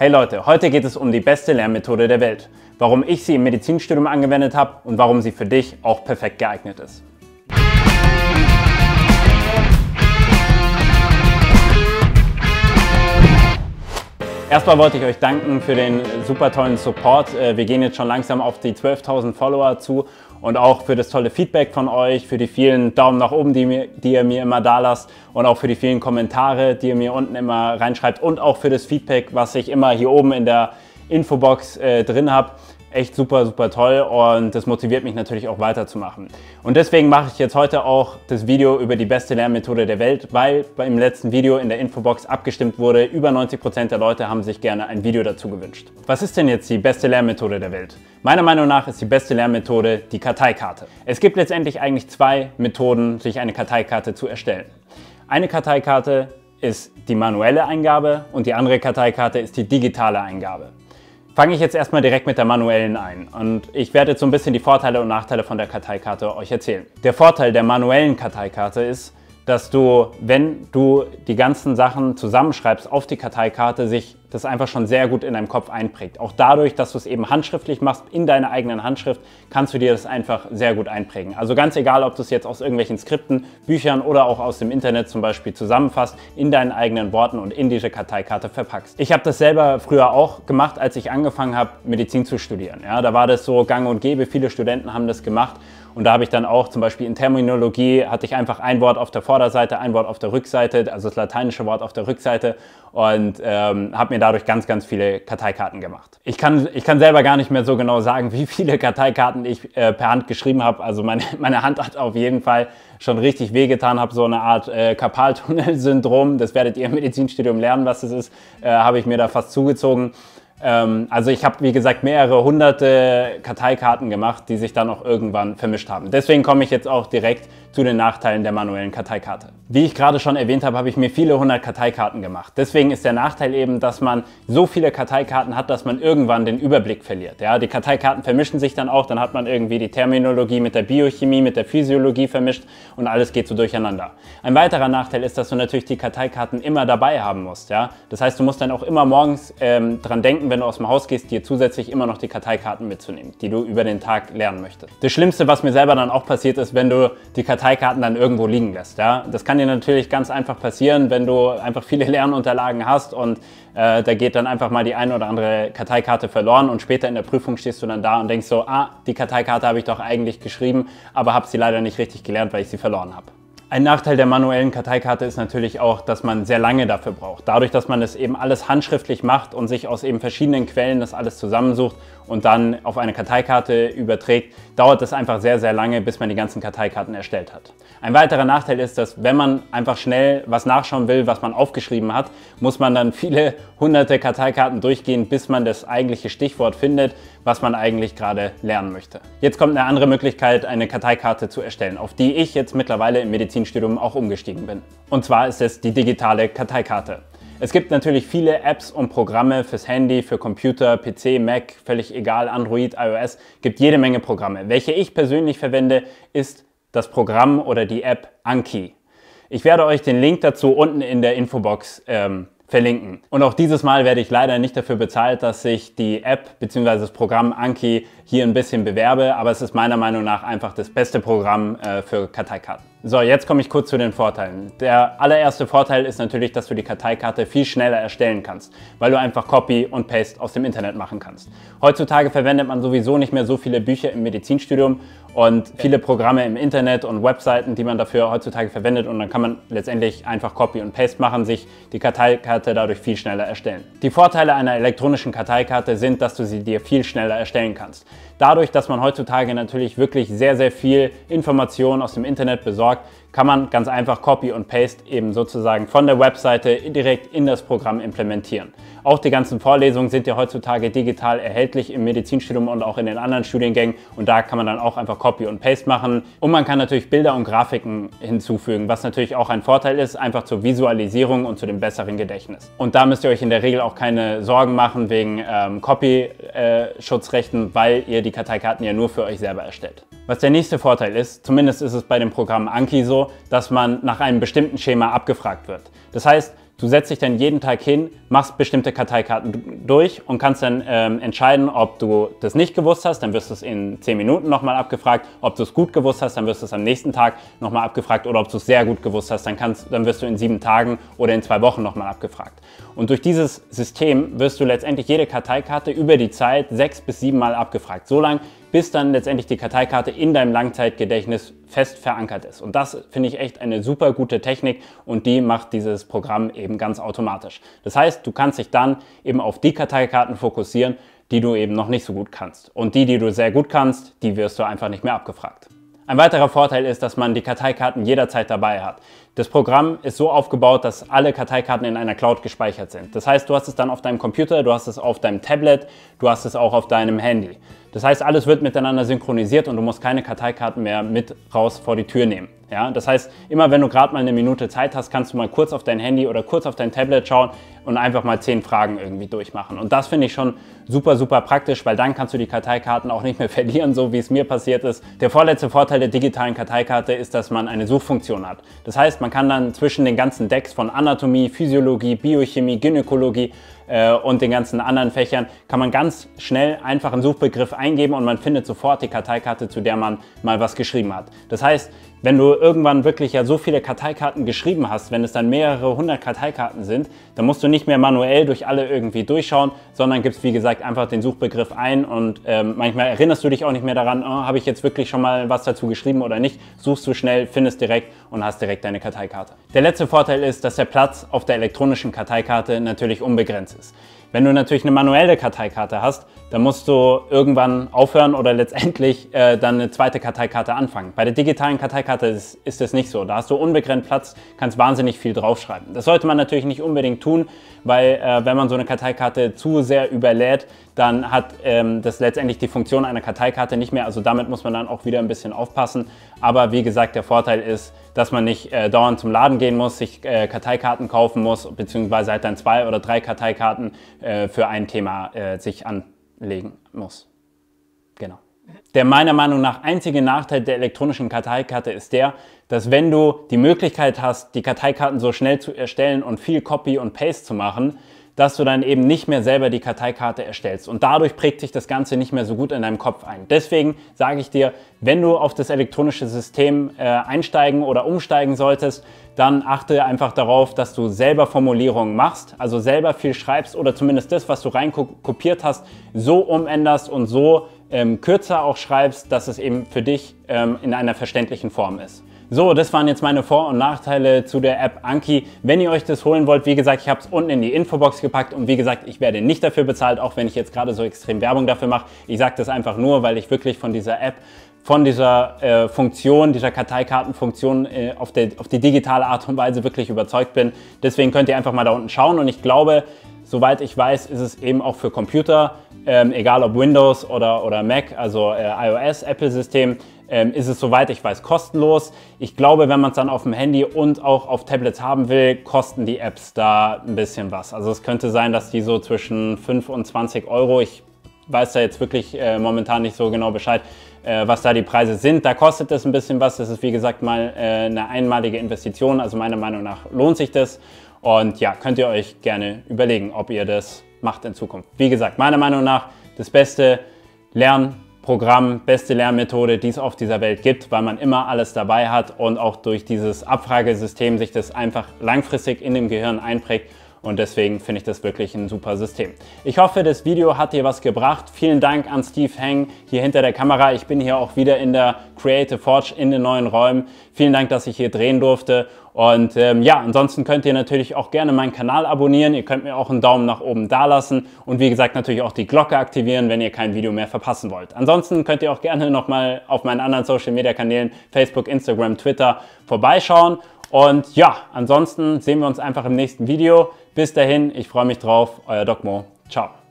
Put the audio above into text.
Hey Leute, heute geht es um die beste Lernmethode der Welt, warum ich sie im Medizinstudium angewendet habe und warum sie für dich auch perfekt geeignet ist. Erstmal wollte ich euch danken für den super tollen Support. Wir gehen jetzt schon langsam auf die 12.000 Follower zu und auch für das tolle Feedback von euch, für die vielen Daumen nach oben, die ihr mir immer da lasst und auch für die vielen Kommentare, die ihr mir unten immer reinschreibt und auch für das Feedback, was ich immer hier oben in der Infobox drin habe. Echt super, super toll und das motiviert mich natürlich auch weiterzumachen. Und deswegen mache ich jetzt heute auch das Video über die beste Lernmethode der Welt, weil beim letzten Video in der Infobox abgestimmt wurde, über 90% der Leute haben sich gerne ein Video dazu gewünscht. Was ist denn jetzt die beste Lernmethode der Welt? Meiner Meinung nach ist die beste Lernmethode die Karteikarte. Es gibt letztendlich eigentlich zwei Methoden, sich eine Karteikarte zu erstellen. Eine Karteikarte ist die manuelle Eingabe und die andere Karteikarte ist die digitale Eingabe. Fange ich jetzt erstmal direkt mit der manuellen ein und ich werde jetzt so ein bisschen die Vorteile und Nachteile von der Karteikarte euch erzählen. Der Vorteil der manuellen Karteikarte ist, dass du, wenn du die ganzen Sachen zusammenschreibst auf die Karteikarte, sich das einfach schon sehr gut in deinem Kopf einprägt. Auch dadurch, dass du es eben handschriftlich machst, in deiner eigenen Handschrift, kannst du dir das einfach sehr gut einprägen. Also ganz egal, ob du es jetzt aus irgendwelchen Skripten, Büchern oder auch aus dem Internet zum Beispiel zusammenfasst, in deinen eigenen Worten und in diese Karteikarte verpackst. Ich habe das selber früher auch gemacht, als ich angefangen habe, Medizin zu studieren. Ja, da war das so gang und gäbe, viele Studenten haben das gemacht. Und da habe ich dann auch zum Beispiel in Terminologie hatte ich einfach ein Wort auf der Vorderseite, ein Wort auf der Rückseite, also das lateinische Wort auf der Rückseite und habe mir dadurch ganz, ganz viele Karteikarten gemacht. Ich kann selber gar nicht mehr so genau sagen, wie viele Karteikarten ich per Hand geschrieben habe. Also meine Hand hat auf jeden Fall schon richtig wehgetan, habe so eine Art Karpaltunnel-Syndrom. Das werdet ihr im Medizinstudium lernen, was das ist, habe ich mir da fast zugezogen. Also ich habe, wie gesagt, mehrere hunderte Karteikarten gemacht, die sich dann auch irgendwann vermischt haben. Deswegen komme ich jetzt auch direkt zu den Nachteilen der manuellen Karteikarte. Wie ich gerade schon erwähnt habe, habe ich mir viele hundert Karteikarten gemacht. Deswegen ist der Nachteil eben, dass man so viele Karteikarten hat, dass man irgendwann den Überblick verliert. Ja, die Karteikarten vermischen sich dann auch, dann hat man irgendwie die Terminologie mit der Biochemie, mit der Physiologie vermischt und alles geht so durcheinander. Ein weiterer Nachteil ist, dass du natürlich die Karteikarten immer dabei haben musst. Ja? Das heißt, du musst dann auch immer morgens dran denken, wenn du aus dem Haus gehst, dir zusätzlich immer noch die Karteikarten mitzunehmen, die du über den Tag lernen möchtest. Das Schlimmste, was mir selber dann auch passiert ist, wenn du die Karteikarten dann irgendwo liegen lässt. Ja? Das kann dir natürlich ganz einfach passieren, wenn du einfach viele Lernunterlagen hast und da geht dann einfach mal die eine oder andere Karteikarte verloren und später in der Prüfung stehst du dann da und denkst so, die Karteikarte habe ich doch eigentlich geschrieben, aber habe sie leider nicht richtig gelernt, weil ich sie verloren habe. Ein Nachteil der manuellen Karteikarte ist natürlich auch, dass man sehr lange dafür braucht. Dadurch, dass man das eben alles handschriftlich macht und sich aus eben verschiedenen Quellen das alles zusammensucht und dann auf eine Karteikarte überträgt, dauert es einfach sehr, sehr lange, bis man die ganzen Karteikarten erstellt hat. Ein weiterer Nachteil ist, dass wenn man einfach schnell was nachschauen will, was man aufgeschrieben hat, muss man dann viele hunderte Karteikarten durchgehen, bis man das eigentliche Stichwort findet, was man eigentlich gerade lernen möchte. Jetzt kommt eine andere Möglichkeit, eine Karteikarte zu erstellen, auf die ich jetzt mittlerweile im Medizinstudium auch umgestiegen bin. Und zwar ist es die digitale Karteikarte. Es gibt natürlich viele Apps und Programme fürs Handy, für Computer, PC, Mac, völlig egal, Android, iOS, gibt jede Menge Programme. Welche ich persönlich verwende, ist das Programm oder die App Anki. Ich werde euch den Link dazu unten in der Infobox verlinken. Und auch dieses Mal werde ich leider nicht dafür bezahlt, dass ich die App bzw. das Programm Anki hier ein bisschen bewerbe, aber es ist meiner Meinung nach einfach das beste Programm für Karteikarten. So, jetzt komme ich kurz zu den Vorteilen. Der allererste Vorteil ist natürlich, dass du die Karteikarte viel schneller erstellen kannst, weil du einfach Copy und Paste aus dem Internet machen kannst. Heutzutage verwendet man sowieso nicht mehr so viele Bücher im Medizinstudium und viele Programme im Internet und Webseiten, die man dafür heutzutage verwendet, und dann kann man letztendlich einfach Copy und Paste machen, sich die Karteikarte dadurch viel schneller erstellen. Die Vorteile einer elektronischen Karteikarte sind, dass du sie dir viel schneller erstellen kannst. Dadurch, dass man heutzutage natürlich wirklich sehr, sehr viel Information aus dem Internet besorgt, kann man ganz einfach Copy und Paste eben sozusagen von der Webseite direkt in das Programm implementieren. Auch die ganzen Vorlesungen sind ja heutzutage digital erhältlich im Medizinstudium und auch in den anderen Studiengängen, und da kann man dann auch einfach Copy und Paste machen. Und man kann natürlich Bilder und Grafiken hinzufügen, was natürlich auch ein Vorteil ist, einfach zur Visualisierung und zu dem besseren Gedächtnis. Und da müsst ihr euch in der Regel auch keine Sorgen machen wegen Copy-Schutzrechten, weil ihr die Karteikarten ja nur für euch selber erstellt. Was der nächste Vorteil ist, zumindest ist es bei dem Programm Anki so, dass man nach einem bestimmten Schema abgefragt wird. Das heißt, Du setzt dich dann jeden Tag hin, machst bestimmte Karteikarten durch und kannst dann entscheiden, ob du das nicht gewusst hast, dann wirst du es in 10 Minuten nochmal abgefragt. Ob du es gut gewusst hast, dann wirst du es am nächsten Tag nochmal abgefragt. Oder ob du es sehr gut gewusst hast, dann wirst du in 7 Tagen oder in 2 Wochen nochmal abgefragt. Und durch dieses System wirst du letztendlich jede Karteikarte über die Zeit 6 bis 7 Mal abgefragt. So lange, bis dann letztendlich die Karteikarte in deinem Langzeitgedächtnis fest verankert ist. Und das finde ich echt eine super gute Technik und die macht dieses Programm eben ganz automatisch. Das heißt, du kannst dich dann eben auf die Karteikarten fokussieren, die du eben noch nicht so gut kannst. Und die du sehr gut kannst, die wirst du einfach nicht mehr abgefragt. Ein weiterer Vorteil ist, dass man die Karteikarten jederzeit dabei hat. Das Programm ist so aufgebaut, dass alle Karteikarten in einer Cloud gespeichert sind. Das heißt, du hast es dann auf deinem Computer, du hast es auf deinem Tablet, du hast es auch auf deinem Handy. Das heißt, alles wird miteinander synchronisiert und du musst keine Karteikarten mehr mit raus vor die Tür nehmen. Ja? Das heißt, immer wenn du gerade mal eine Minute Zeit hast, kannst du mal kurz auf dein Handy oder kurz auf dein Tablet schauen und einfach mal 10 Fragen irgendwie durchmachen. Und das finde ich schon super, super praktisch, weil dann kannst du die Karteikarten auch nicht mehr verlieren, so wie es mir passiert ist. Der vorletzte Vorteil der digitalen Karteikarte ist, dass man eine Suchfunktion hat. Das heißt, man kann dann zwischen den ganzen Decks von Anatomie, Physiologie, Biochemie, Gynäkologie und den ganzen anderen Fächern kann man ganz schnell einfach einen Suchbegriff eingeben und man findet sofort die Karteikarte, zu der man mal was geschrieben hat. Das heißt, wenn du irgendwann wirklich ja so viele Karteikarten geschrieben hast, wenn es dann mehrere 100 Karteikarten sind, dann musst du nicht mehr manuell durch alle irgendwie durchschauen, sondern gibst, wie gesagt, einfach den Suchbegriff ein und manchmal erinnerst du dich auch nicht mehr daran, oh, habe ich jetzt wirklich schon mal was dazu geschrieben oder nicht, suchst du schnell, findest direkt und hast direkt deine Karteikarte. Der letzte Vorteil ist, dass der Platz auf der elektronischen Karteikarte natürlich unbegrenzt ist. Wenn du natürlich eine manuelle Karteikarte hast, dann musst du irgendwann aufhören oder letztendlich dann eine zweite Karteikarte anfangen. Bei der digitalen Karteikarte ist das nicht so. Da hast du unbegrenzt Platz, kannst wahnsinnig viel draufschreiben. Das sollte man natürlich nicht unbedingt tun, weil wenn man so eine Karteikarte zu sehr überlädt, dann hat das letztendlich die Funktion einer Karteikarte nicht mehr. Also damit muss man dann auch wieder ein bisschen aufpassen. Aber wie gesagt, der Vorteil ist, dass man nicht dauernd zum Laden gehen muss, sich Karteikarten kaufen muss, beziehungsweise halt dann 2 oder 3 Karteikarten für ein Thema sich anlegen muss. Genau. Der meiner Meinung nach einzige Nachteil der elektronischen Karteikarte ist der, dass wenn du die Möglichkeit hast, die Karteikarten so schnell zu erstellen und viel Copy und Paste zu machen, dass du dann eben nicht mehr selber die Karteikarte erstellst. Und dadurch prägt sich das Ganze nicht mehr so gut in deinem Kopf ein. Deswegen sage ich dir, wenn du auf das elektronische System einsteigen oder umsteigen solltest, dann achte einfach darauf, dass du selber Formulierungen machst, also selber viel schreibst oder zumindest das, was du rein kopiert hast, so umänderst und so kürzer auch schreibst, dass es eben für dich in einer verständlichen Form ist. So, das waren jetzt meine Vor- und Nachteile zu der App Anki. Wenn ihr euch das holen wollt, wie gesagt, ich habe es unten in die Infobox gepackt und wie gesagt, ich werde nicht dafür bezahlt, auch wenn ich jetzt gerade so extrem Werbung dafür mache. Ich sage das einfach nur, weil ich wirklich von dieser App, von dieser Funktion, dieser Karteikartenfunktion auf die digitale Art und Weise wirklich überzeugt bin. Deswegen könnt ihr einfach mal da unten schauen und ich glaube, soweit ich weiß, ist es eben auch für Computer, egal ob Windows oder Mac, also iOS, Apple-System, ist es, soweit ich weiß, kostenlos. Ich glaube, wenn man es dann auf dem Handy und auch auf Tablets haben will, kosten die Apps da ein bisschen was. Also es könnte sein, dass die so zwischen 5 und 20 Euro, ich weiß da jetzt wirklich momentan nicht so genau Bescheid, was da die Preise sind. Da kostet es ein bisschen was. Das ist, wie gesagt, mal eine einmalige Investition. Also meiner Meinung nach lohnt sich das. Und ja, könnt ihr euch gerne überlegen, ob ihr das macht in Zukunft. Wie gesagt, meiner Meinung nach das beste Lernprogramm, beste Lernmethode, die es auf dieser Welt gibt, weil man immer alles dabei hat und auch durch dieses Abfragesystem sich das einfach langfristig in dem Gehirn einprägt. Und deswegen finde ich das wirklich ein super System. Ich hoffe, das Video hat dir was gebracht. Vielen Dank an Steve Heng hier hinter der Kamera. Ich bin hier auch wieder in der Creative Forge in den neuen Räumen. Vielen Dank, dass ich hier drehen durfte. Und ja, ansonsten könnt ihr natürlich auch gerne meinen Kanal abonnieren. Ihr könnt mir auch einen Daumen nach oben da lassen. Und wie gesagt, natürlich auch die Glocke aktivieren, wenn ihr kein Video mehr verpassen wollt. Ansonsten könnt ihr auch gerne nochmal auf meinen anderen Social Media Kanälen, Facebook, Instagram, Twitter, vorbeischauen. Und ja, ansonsten sehen wir uns einfach im nächsten Video. Bis dahin, ich freue mich drauf, euer Doc Mo. Ciao.